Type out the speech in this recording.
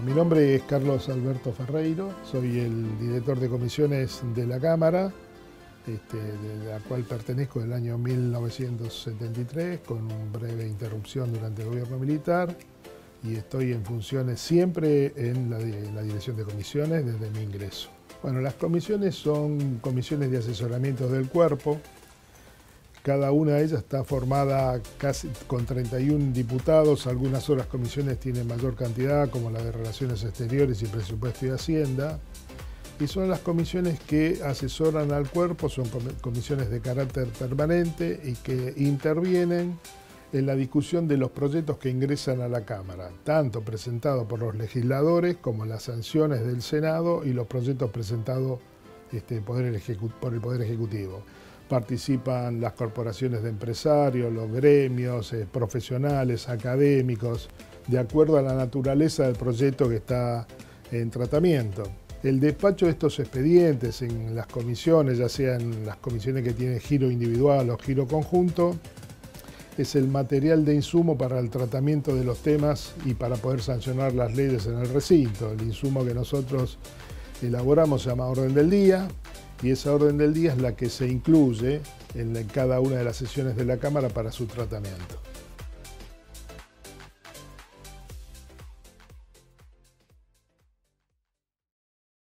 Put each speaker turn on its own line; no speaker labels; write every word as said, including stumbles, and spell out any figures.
Mi nombre es Carlos Alberto Ferreiro, soy el director de comisiones de la Cámara, este, de la cual pertenezco del año mil novecientos setenta y tres, con una breve interrupción durante el gobierno militar, y estoy en funciones siempre en la, en la dirección de comisiones desde mi ingreso. Bueno, las comisiones son comisiones de asesoramiento del cuerpo. Cada una de ellas está formada casi con treinta y un diputados. Algunas otras comisiones tienen mayor cantidad, como la de Relaciones Exteriores y Presupuesto y Hacienda. Y son las comisiones que asesoran al cuerpo, son comisiones de carácter permanente y que intervienen en la discusión de los proyectos que ingresan a la Cámara, tanto presentados por los legisladores como las sanciones del Senado y los proyectos presentados este, por el Poder Ejecutivo. Participan las corporaciones de empresarios, los gremios, eh, profesionales, académicos, de acuerdo a la naturaleza del proyecto que está en tratamiento. El despacho de estos expedientes en las comisiones, ya sean las comisiones que tienen giro individual o giro conjunto, es el material de insumo para el tratamiento de los temas y para poder sancionar las leyes en el recinto. El insumo que nosotros elaboramos se llama orden del día, y esa orden del día es la que se incluye en cada una de las sesiones de la Cámara para su tratamiento.